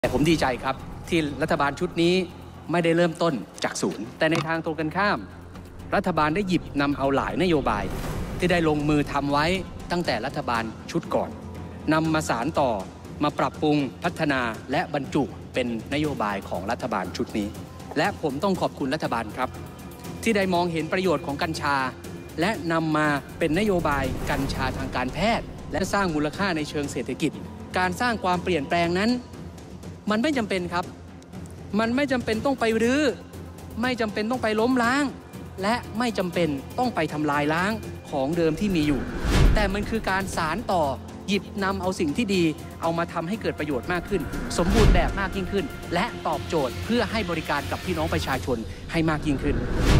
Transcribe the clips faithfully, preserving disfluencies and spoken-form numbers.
แต่ผมดีใจครับที่รัฐบาลชุดนี้ไม่ได้เริ่มต้นจากศูนย์แต่ในทางตรงกันข้ามรัฐบาลได้หยิบนำเอาหลายนโยบายที่ได้ลงมือทำไว้ตั้งแต่รัฐบาลชุดก่อนนำมาสานต่อมาปรับปรุงพัฒนาและบรรจุเป็นนโยบายของรัฐบาลชุดนี้และผมต้องขอบคุณรัฐบาลครับที่ได้มองเห็นประโยชน์ของกัญชาและนำมาเป็นนโยบายกัญชาทางการแพทย์และสร้างมูลค่าในเชิงเศรษฐกิจการสร้างความเปลี่ยนแปลงนั้นมันไม่จำเป็นครับมันไม่จำเป็นต้องไปรื้อไม่จำเป็นต้องไปล้มล้างและไม่จำเป็นต้องไปทำลายล้างของเดิมที่มีอยู่แต่มันคือการสานต่อหยิบนำเอาสิ่งที่ดีเอามาทำให้เกิดประโยชน์มากขึ้นสมบูรณ์แบบมากยิ่งขึ้นและตอบโจทย์เพื่อให้บริการกับพี่น้องประชาชนให้มากยิ่งขึ้น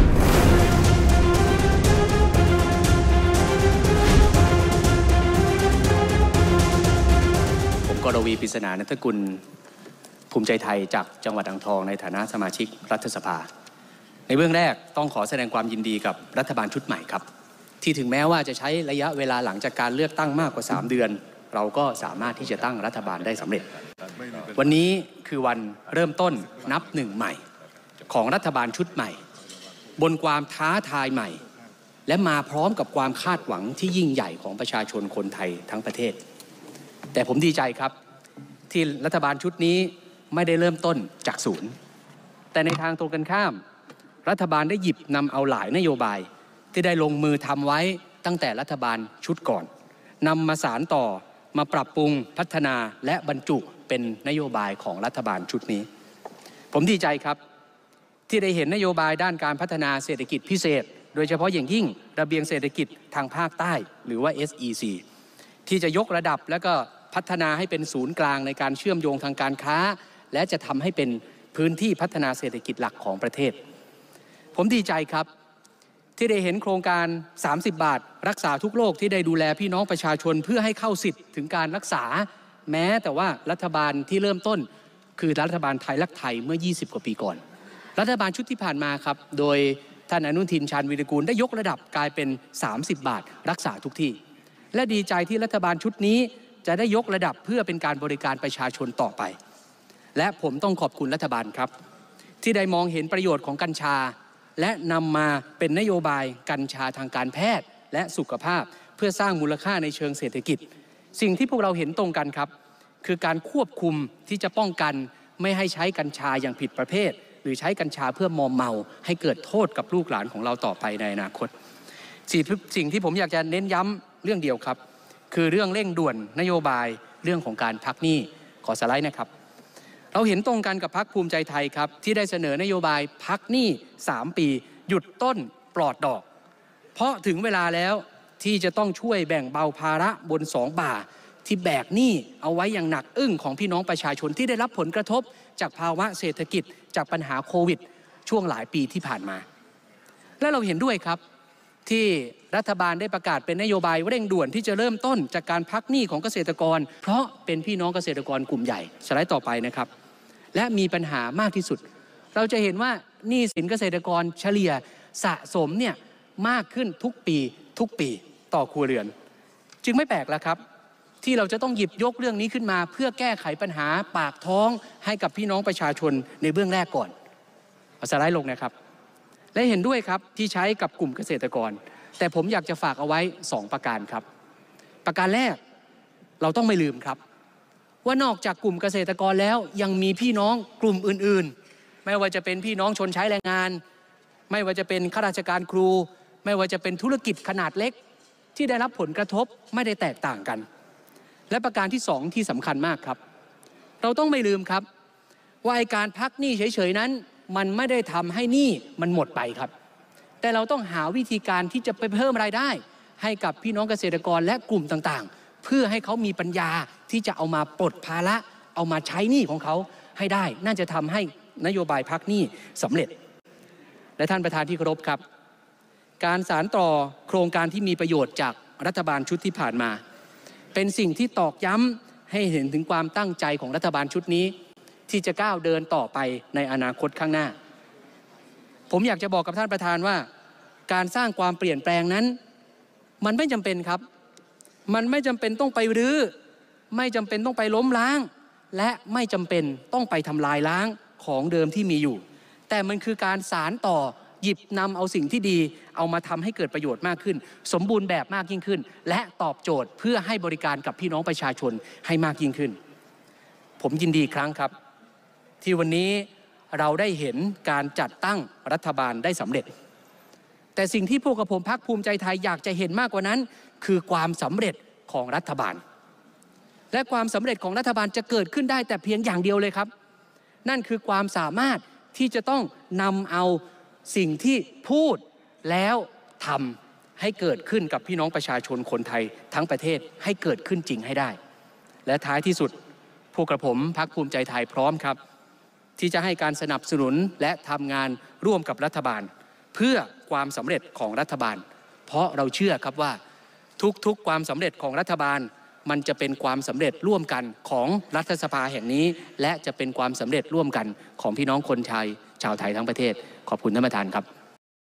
ผมกรวี ปริศนา นันทกุลภูมิใจไทยจากจังหวัดอ่างทองในฐานะสมาชิกรัฐสภาในเบื้องแรกต้องขอแสดงความยินดีกับรัฐบาลชุดใหม่ครับที่ถึงแม้ว่าจะใช้ระยะเวลาหลังจากการเลือกตั้งมากกว่าสามเดือนเราก็สามารถที่จะตั้งรัฐบาลได้สำเร็จวันนี้คือวันเริ่มต้นนับหนึ่งใหม่ของรัฐบาลชุดใหม่บนความท้าทายใหม่และมาพร้อมกับความคาดหวังที่ยิ่งใหญ่ของประชาชนคนไทยทั้งประเทศแต่ผมดีใจครับที่รัฐบาลชุดนี้ไม่ได้เริ่มต้นจากศูนย์แต่ในทางตรงกันข้ามรัฐบาลได้หยิบนำเอาหลายนโยบายที่ได้ลงมือทำไว้ตั้งแต่รัฐบาลชุดก่อนนำมาสานต่อมาปรับปรุงพัฒนาและบรรจุเป็นนโยบายของรัฐบาลชุดนี้ผมดีใจครับที่ได้เห็นนโยบายด้านการพัฒนาเศรษฐกิจพิเศษโดยเฉพาะอย่างยิ่งระเบียงเศรษฐกิจทางภาคใต้หรือว่า เอส อี ซี ที่จะยกระดับและก็พัฒนาให้เป็นศูนย์กลางในการเชื่อมโยงทางการค้าและจะทำให้เป็นพื้นที่พัฒนาเศรษฐกิจหลักของประเทศผมดีใจครับที่ได้เห็นโครงการสามสิบบาทรักษาทุกโรคที่ได้ดูแลพี่น้องประชาชนเพื่อให้เข้าสิทธิ์ถึงการรักษาแม้แต่ว่ารัฐบาลที่เริ่มต้นคือรัฐบาลไทยรักไทยเมื่อยี่สิบกว่าปีก่อนรัฐบาลชุดที่ผ่านมาครับโดยท่านอนุทินชาญวีรกูลได้ยกระดับกลายเป็นสามสิบบาทรักษาทุกที่และดีใจที่รัฐบาลชุดนี้จะได้ยกระดับเพื่อเป็นการบริการประชาชนต่อไปและผมต้องขอบคุณรัฐบาลครับที่ได้มองเห็นประโยชน์ของกัญชาและนำมาเป็นนโยบายกัญชาทางการแพทย์และสุขภาพเพื่อสร้างมูลค่าในเชิงเศรษฐกิจสิ่งที่พวกเราเห็นตรงกันครับคือการควบคุมที่จะป้องกันไม่ให้ใช้กัญชาอย่างผิดประเภทหรือใช้กัญชาเพื่อมอมเมาให้เกิดโทษกับลูกหลานของเราต่อไปในอนาคตสิ่งที่ผมอยากจะเน้นย้ำเรื่องเดียวครับคือเรื่องเร่งด่วนนโยบายเรื่องของการพักหนี้ขอสไลด์นะครับเราเห็นตรงกันกับพรรคภูมิใจไทยครับที่ได้เสนอนโยบายพักหนี้สามปีหยุดต้นปลอดดอกเพราะถึงเวลาแล้วที่จะต้องช่วยแบ่งเบาภาระบนสองบ่าที่แบกหนี้เอาไว้อย่างหนักอึ้งของพี่น้องประชาชนที่ได้รับผลกระทบจากภาวะเศรษฐกิจจากปัญหาโควิดช่วงหลายปีที่ผ่านมาและเราเห็นด้วยครับที่รัฐบาลได้ประกาศเป็นนโยบายเร่งด่วนที่จะเริ่มต้นจากการพักหนี้ของเกษตรกรเพราะเป็นพี่น้องเกษตรกรกลุ่มใหญ่สไลด์ต่อไปนะครับและมีปัญหามากที่สุดเราจะเห็นว่าหนี้สินเกษตรกรเฉลี่ยสะสมเนี่ยมากขึ้นทุกปีทุกปีต่อครัวเรือนจึงไม่แปลกแล้วครับที่เราจะต้องหยิบยกเรื่องนี้ขึ้นมาเพื่อแก้ไขปัญหาปากท้องให้กับพี่น้องประชาชนในเบื้องแรกก่อนเอาสไลด์ลงนะครับและเห็นด้วยครับที่ใช้กับกลุ่มเกษตรกรแต่ผมอยากจะฝากเอาไว้สองประการครับประการแรกเราต้องไม่ลืมครับว่านอกจากกลุ่มเกษตรกรแล้วยังมีพี่น้องกลุ่มอื่นๆไม่ว่าจะเป็นพี่น้องชนใช้แรงงานไม่ว่าจะเป็นข้าราชการครูไม่ว่าจะเป็นธุรกิจขนาดเล็กที่ได้รับผลกระทบไม่ได้แตกต่างกันและประการที่สองที่สำคัญมากครับเราต้องไม่ลืมครับว่าการพักหนี้เฉยๆนั้นมันไม่ได้ทำให้หนี้มันหมดไปครับแต่เราต้องหาวิธีการที่จะไปเพิ่มรายได้ให้กับพี่น้องเกษตรกรและกลุ่มต่างๆเพื่อให้เขามีปัญญาที่จะเอามาปลดภาระเอามาใช้หนี้ของเขาให้ได้น่าจะทำให้นโยบายพักหนี้สำเร็จและท่านประธานที่เคารพครับการสานต่อโครงการที่มีประโยชน์จากรัฐบาลชุดที่ผ่านมาเป็นสิ่งที่ตอกย้ำให้เห็นถึงความตั้งใจของรัฐบาลชุดนี้ที่จะก้าวเดินต่อไปในอนาคตข้างหน้าผมอยากจะบอกกับท่านประธานว่าการสร้างความเปลี่ยนแปลงนั้นมันไม่จำเป็นครับมันไม่จำเป็นต้องไปรื้อไม่จำเป็นต้องไปล้มล้างและไม่จำเป็นต้องไปทำลายล้างของเดิมที่มีอยู่แต่มันคือการสานต่อหยิบนำเอาสิ่งที่ดีเอามาทำให้เกิดประโยชน์มากขึ้นสมบูรณ์แบบมากยิ่งขึ้นและตอบโจทย์เพื่อให้บริการกับพี่น้องประชาชนให้มากยิ่งขึ้นผมยินดีครั้งครับที่วันนี้เราได้เห็นการจัดตั้งรัฐบาลได้สำเร็จแต่สิ่งที่พวกกับผมพรรคภูมิใจไทยอยากจะเห็นมากกว่านั้นคือความสำเร็จของรัฐบาลและความสำเร็จของรัฐบาลจะเกิดขึ้นได้แต่เพียงอย่างเดียวเลยครับนั่นคือความสามารถที่จะต้องนำเอาสิ่งที่พูดแล้วทำให้เกิดขึ้นกับพี่น้องประชาชนคนไทยทั้งประเทศให้เกิดขึ้นจริงให้ได้และท้ายที่สุดพวกกระผมพรรคภูมิใจไทยพร้อมครับที่จะให้การสนับสนุนและทำงานร่วมกับรัฐบาลเพื่อความสำเร็จของรัฐบาลเพราะเราเชื่อครับว่าทุกๆความสำเร็จของรัฐบาลมันจะเป็นความสำเร็จร่วมกันของรัฐสภาแห่งนี้และจะเป็นความสำเร็จร่วมกันของพี่น้องคนไทยชาวไทยทั้งประเทศขอบคุณท่านประธานครับ